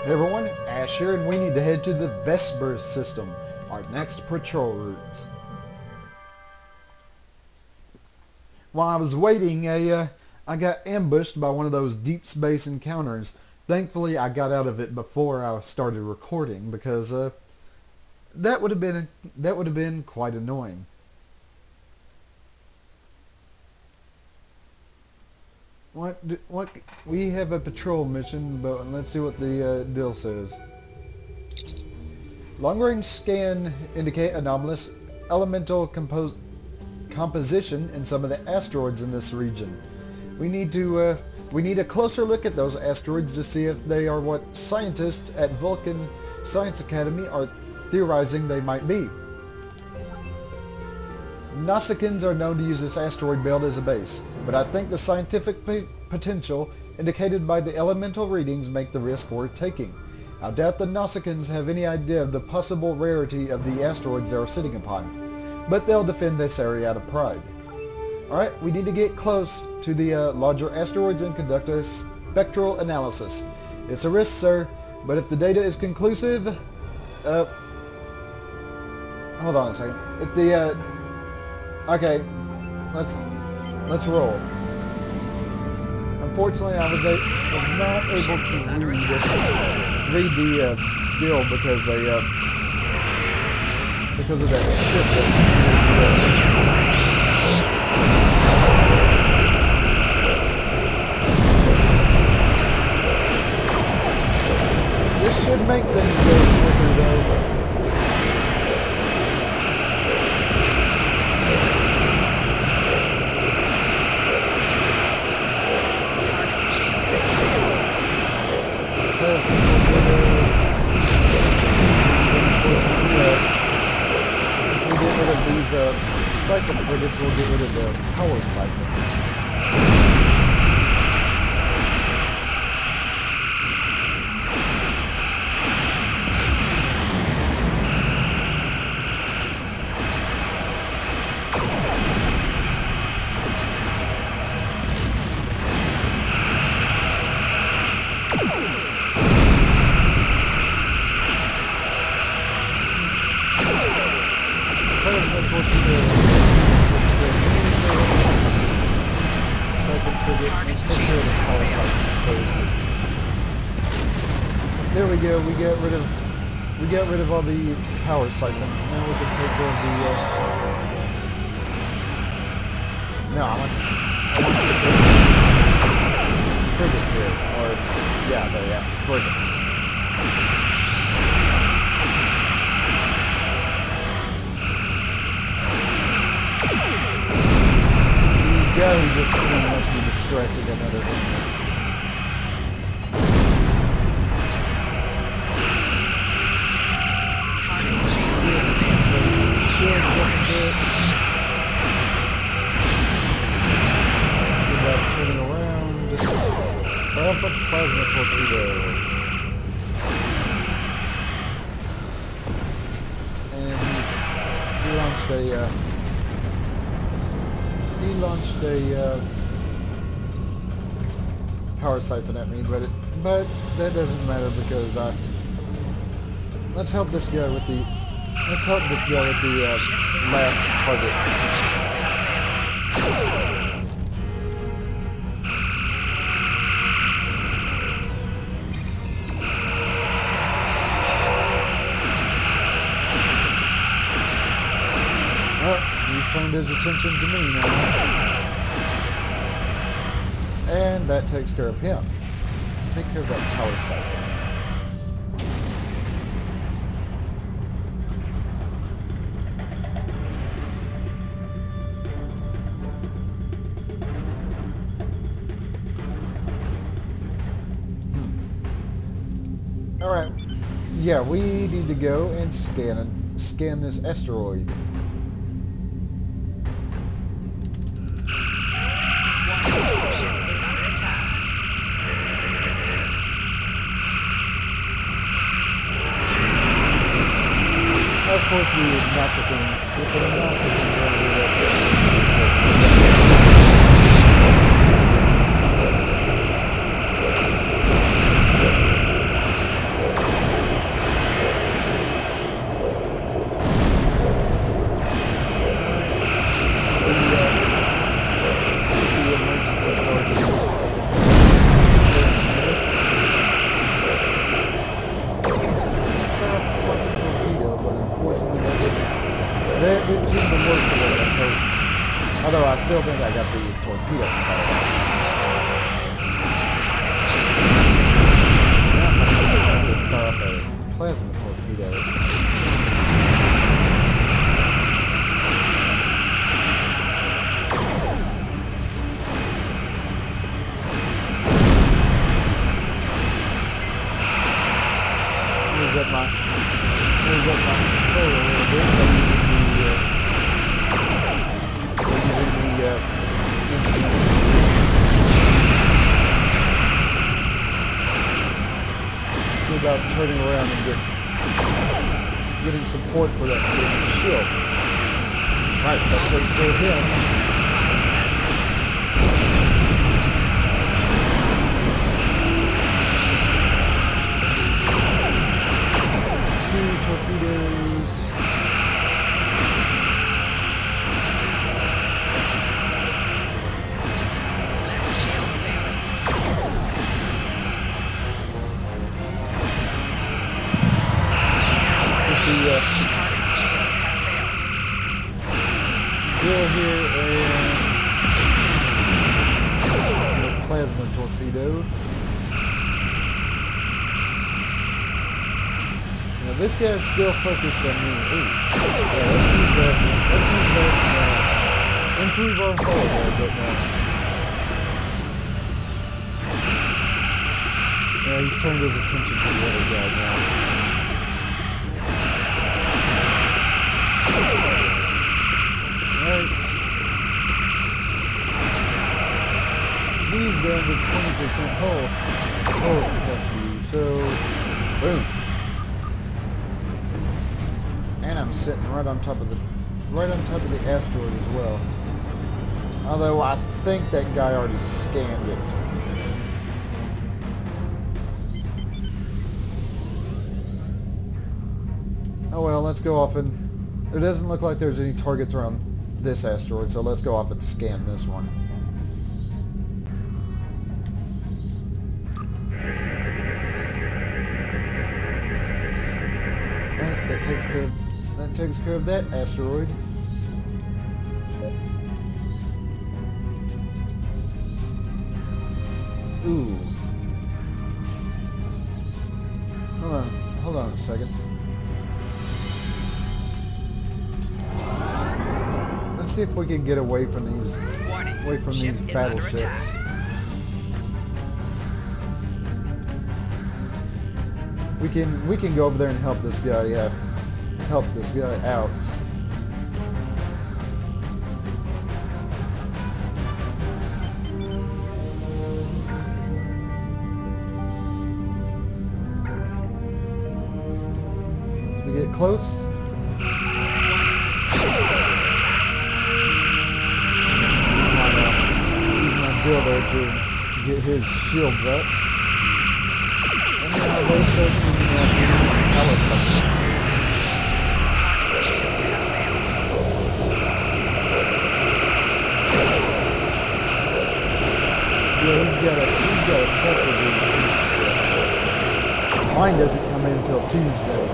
Hey everyone, Ash here, and we need to head to the Vesper system, our next patrol route. While I was waiting, I got ambushed by one of those deep space encounters. Thankfully, I got out of it before I started recording because that would have been quite annoying. What? We have a patrol mission, but let's see what the deal says. Long-range scan indicate anomalous elemental composition in some of the asteroids in this region. We need a closer look at those asteroids to see if they are what scientists at Vulcan Science Academy are theorizing they might be. Nausicaans are known to use this asteroid belt as a base, but I think the scientific potential indicated by the elemental readings make the risk worth taking. I doubt the Nausicaans have any idea of the possible rarity of the asteroids they are sitting upon, but they'll defend this area out of pride. Alright, we need to get close to the larger asteroids and conduct a spectral analysis. It's a risk, sir, but if the data is conclusive... hold on a second. If the... okay, let's roll. Unfortunately, I was not able to read the deal because of that ship that this should make things go quicker though. Once we get rid of these siphon frigates, we'll get rid of the power siphons. There we go. We got rid of all the power siphons. Now we can take care of the. No, I want to take care of the frigate here, or yeah, there, yeah, frigate. The guy who just must be distracted another thing. Turning around, fire up a plasma torpedo, and he launched a power siphon at me, but that doesn't matter because let's help this guy with the last target. He's turned his attention to me now. And that takes care of him. Let's take care of that power cycle. Alright. Yeah, we need to go and scan this asteroid. Of course, the Nausicaans. We put a Nausicaans over there. worked the way I hoped. Although I still think I got the torpedo fired off. Fire off a plasma torpedo. Raise up my controller a little bit by using the about turning around and getting support for that shield. Right, that takes care of him. Two torpedoes. Drill here and the plasma torpedo. Now this guy's still focused on me. Ooh. Yeah, let's use that. Improve our hull a little bit now. Yeah, he's turned his attention to the other guy now. Right. He's down to 20% hull capacity, so boom. And I'm sitting right on top of the asteroid as well. Although I think that guy already scanned it. Oh well, let's go off and it doesn't look like there's any targets around this asteroid, so let's go off and scan this one. Right, that takes care of that asteroid. Ooh. Hold on a second. Let's see if we can get away from these battleships. We can go over there and help this guy. Yeah, help this guy out. As we get close. There to get his shields up. And now they start sending out telesuckers. Yeah, he's got a truck with his ship. Mine doesn't come in until Tuesday.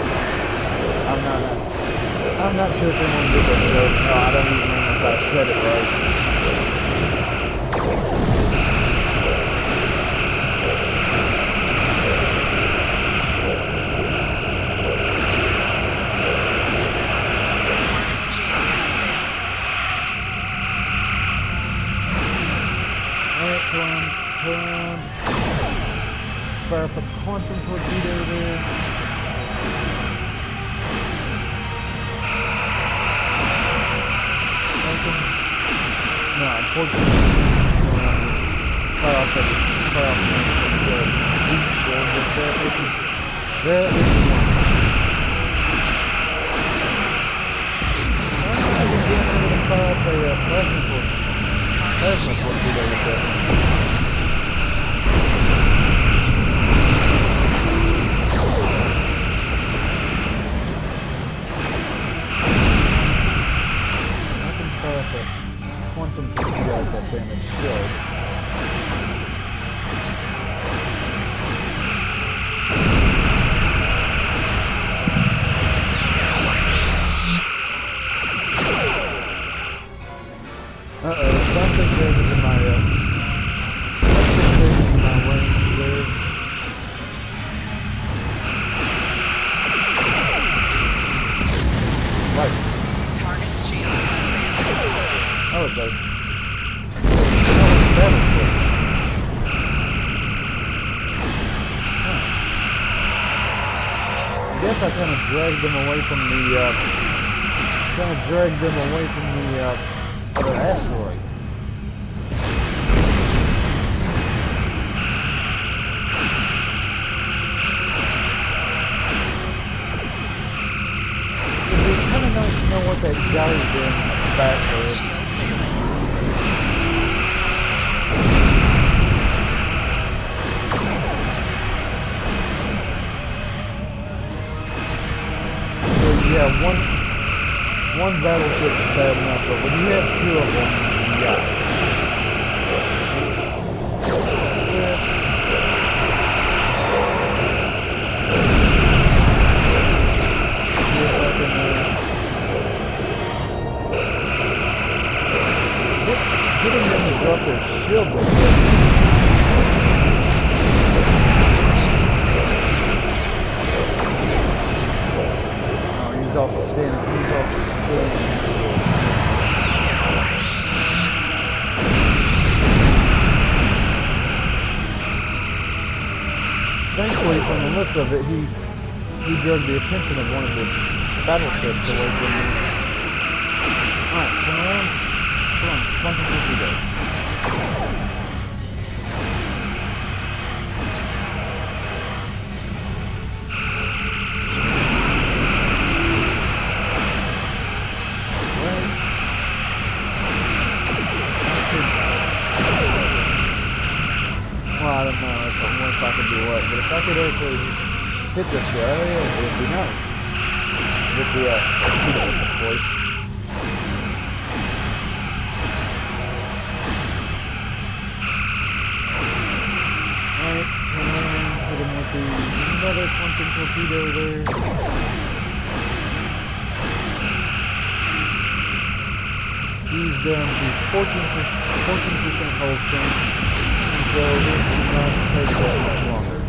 I'm not sure if anyone did that joke. No, I don't even remember if I said it right. Turn. Fire up a quantum torpedo there. No, unfortunately, fire off the heat shield, but that isn't one. I can get able to fire up a plasma torpedo with that. Quantum torpedo at that damaged shield. guess I kind of dragged them away from the other asteroid. It'd be kind of nice to know what that guy's doing back there. Yeah, one battleship's bad enough, but when you have two of them, yeah. Yes. Getting them to drop their shields a bit. He's off standing. Thankfully, from the looks of it, he drew the attention of one of the battleships away from me. Alright, turn around. Come on, bunch of torpedoes. Well, I don't know if I could do what, but if I could actually hit this guy, it would be nice. With the torpedoes, of course. Alright, turn around, hit him with another punching torpedo there. He's down to 14% hull strength. So it should not take that much longer.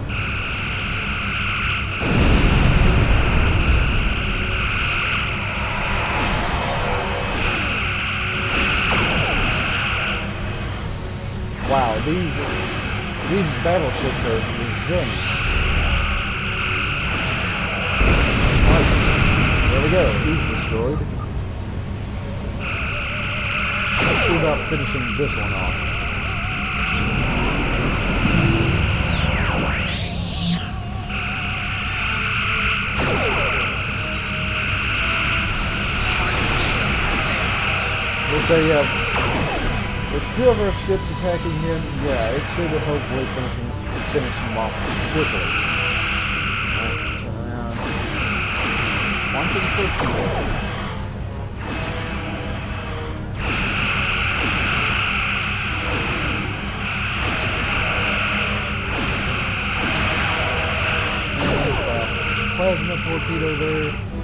Wow, these battleships are resilient. Right, there we go. He's destroyed. Let's see about finishing this one off. With two of our ships attacking him, yeah, it should hopefully finish him off quickly. Alright, turn around. Launching torpedo. Plasma torpedo there.